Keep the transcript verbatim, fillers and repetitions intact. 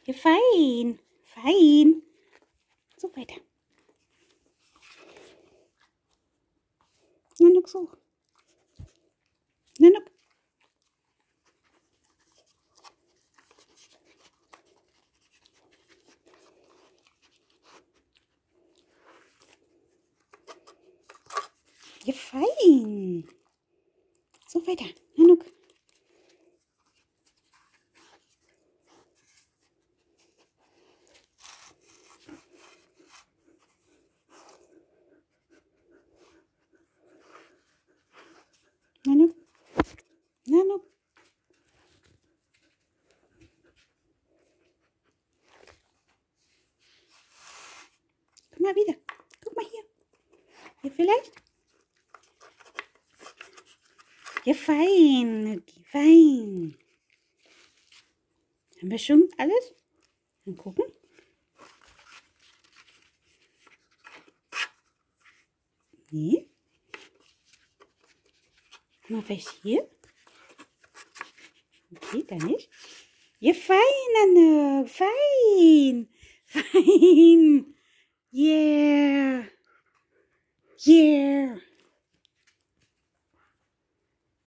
Ja, fein. Fein. So, weiter. Nanuk, so. Nanuk. Ja, fein. So, weiter. Nanuk. Nanuk. Nanuk. Guck mal wieder. Guck mal hier. Hier vielleicht? Ja, fein. Okay, fein. Haben wir schon alles? Dann gucken. Nee. Guck mal, vielleicht hier. Okay, da nicht. Ja, fein, Nanuk. Fein. Fein. Yeah. Yeah.